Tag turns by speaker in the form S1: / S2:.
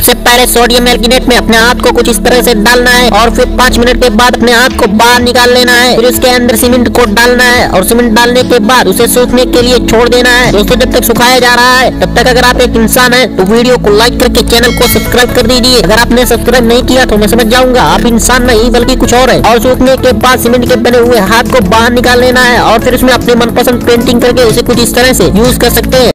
S1: सबसे पहले sodium alginate में अपने हाथ को कुछ इस तरह से डालना है और फिर 5 मिनट के बाद अपने हाथ को बाहर निकाल लेना है। फिर उसके अंदर सीमेंट को डालना है और सीमेंट डालने के बाद उसे सूखने के लिए छोड़ देना है। दोस्तों जब तक सुखाया जा रहा है तब तक अगर आप एक इंसान है तो वीडियो को लाइक करके चैनल को सब्सक्राइब कर दीजिए। अगर आपने सब्सक्राइब नहीं किया तो मैं समझ जाऊंगा आप इंसान नहीं बल्कि कुछ और है। और सूखने के बाद सीमेंट के बने हुए हाथ को बाहर निकाल लेना है और फिर उसमें अपने मनपसंद पेंटिंग करके उसे कुछ इस तरह से यूज कर सकते हैं।